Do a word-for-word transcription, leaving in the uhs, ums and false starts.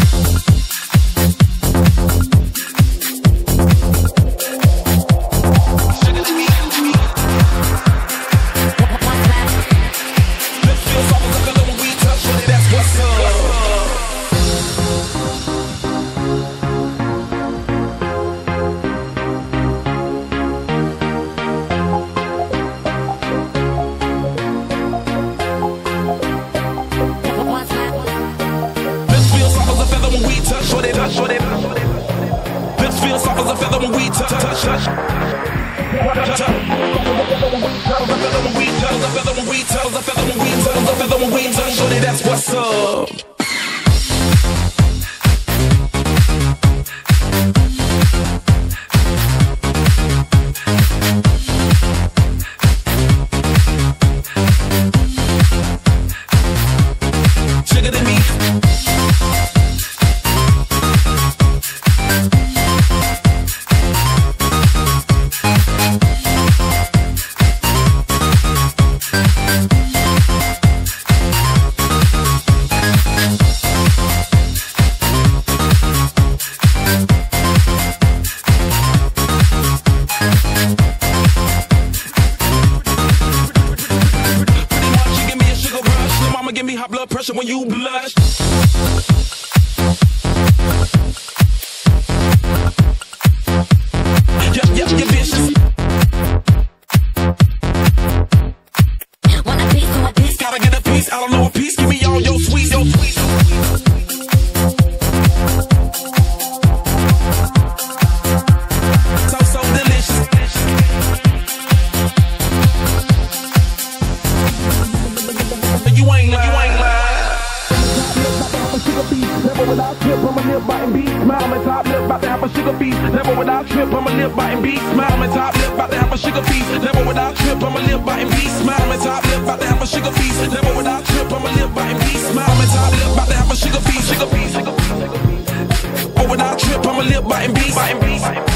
When you blush, yeah, yeah, you're vicious. Want a piece of a piece? Gotta get a piece. I don't know a piece. Give me all your sweets, your sweets. So so delicious. You ain't lying. You ain't lying. Never without trip, I'ma live biting beat. Smile on my top lip, about to have a sugar piece. Never without trip, I'ma live biting beat. Smile on my top lip, about to have a sugar piece. Never without trip, I'ma live biting beat. Smile on my top lip, about to have a sugar piece. Never without trip, I'ma live biting beat. Smile on my top lip, about to have a sugar piece. Sugar piece, sugar piece. Oh, without trip, I'ma live biting beat. Biting beat.